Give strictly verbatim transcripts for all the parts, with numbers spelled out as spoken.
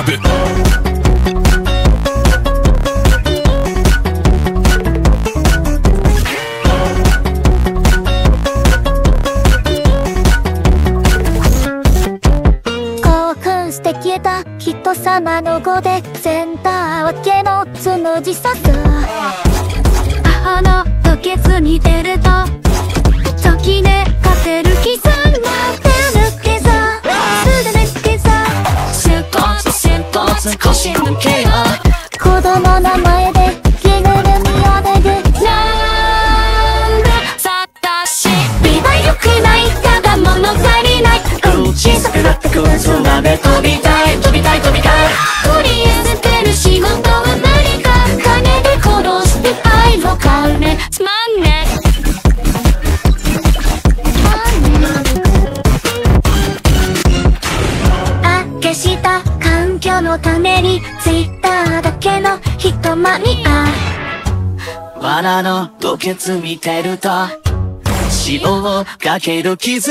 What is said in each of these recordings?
Drop it. 捨て消えた人様の語でセンター分けのつむじさす母の吐血に出ると時で勝てる刻んだ手抜けさすで抜けさ戦闘戦闘腰抜けよ子供の前で着ぐるみを脱ぐなんださたし美は良くないただ物足りない小さくなってく空で飛びたい飛びたい飛びたい取り寄せてる仕事は何か金で殺して愛を買うねつまんねあ消した環境のためにツイッターだけの人マニア藁の吐血見てると塩をかける傷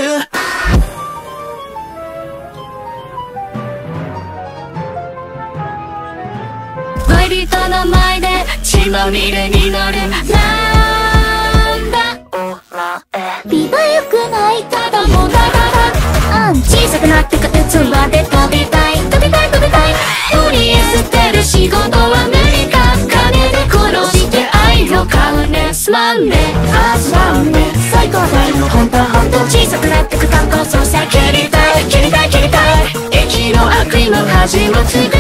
恋人の前で血まみれになるなんだ美は良くないただもだだだ小さくなってく器で飛びたい飛びたい飛びたい取り寄せてる仕事は何か金で殺して愛を買うねすまんねあすまんね最高だよほんとほんと小さくなってく観光操作切りたい切りたい切りたい駅の悪意の始末